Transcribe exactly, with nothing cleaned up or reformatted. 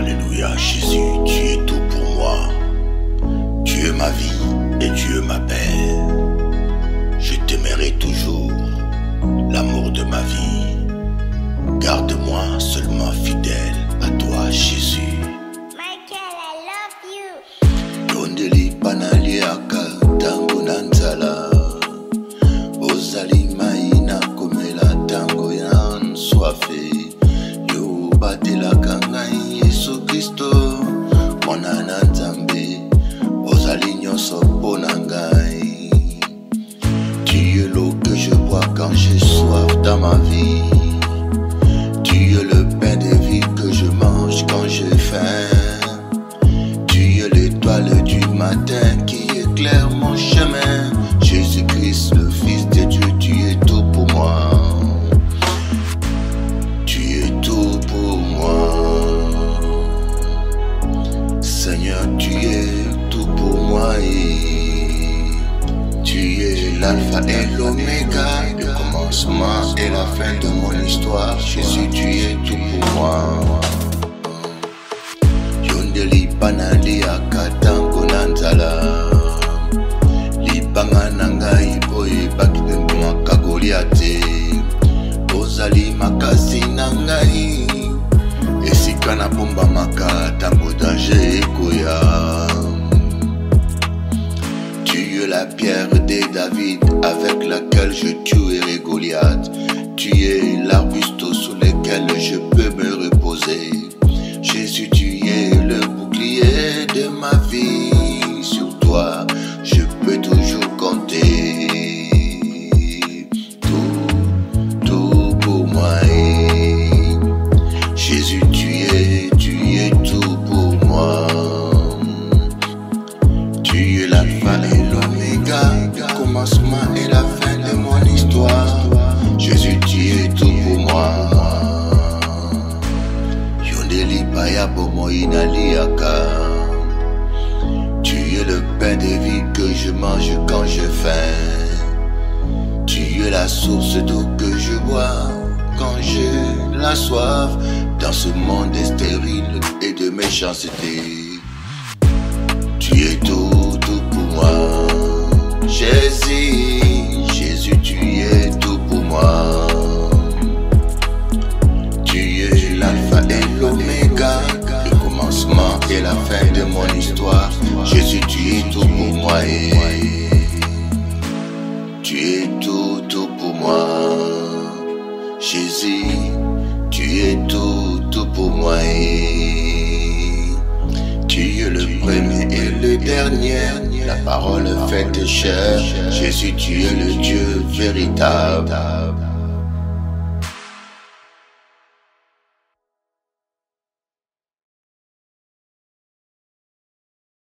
Alléluia, Jésus, tu es tout pour moi. Tu es ma vie et tu es ma paix. Je t'aimerai toujours, l'amour de ma vie. Garde-moi seulement fidèle à toi, Jésus. Michael, I love you. Yondeli panaliaka tango na nzala. Ozali maina komela tango ya nswafe. Yo batelaka ngai Yesu Kristo. Mwana na Nzambe. Ozali nyonso mpona ngai. Tu es l'eau que je bois quand j'ai soif dans ma vie. Tu es le pain de vie que je mange quand j'ai faim. Tu es l'étoile du matin qui éclaire mon chemin. Jésus-Christ, le Fils de Dieu, tu es tout pour moi. Tu es tout pour moi. Seigneur, tu es tout pour moi. Et tu es l'alpha et l'oméga, le commencement et la fin de mon histoire. Jésus, tu es tout pour moi. Yondeli panali akatango nanzala. Libanga nangai boye bakibembo makagoliate. Ozali makasi nangai. Esika na bomba maka tango danger ekoya. Tu es la pierre de David avec laquelle je tuerai Goliath. Tu es l'arbuste sous lequel je peux me reposer. Jésus, tu es le bouclier de ma vie. Sur toi, je peux toujours compter. Tout, tout pour moi. Jésus, tu es, tu es tout pour moi. Tu es l'alpha et l'oméga, le commencement et la fin de mon histoire. Jésus, tu es tout pour moi. Yondeli paya bomoina liaka. Tu es le pain de vie que je mange quand j'ai faim. Tu es la source d'eau que je bois quand j'ai la soif. Dans ce monde stérile et de méchanceté. Tu es tout, tout pour moi. Jésus, Jésus, tu es tout pour moi. Tu es l'alpha et l'oméga, le commencement et la fin de mon histoire. Jésus, tu es tout pour moi. Et tu es tout, tout pour moi. Jésus, tu es tout, tout pour moi. Et tu es le premier et le dernier, la parole faite chair. Jésus, tu es le Dieu véritable.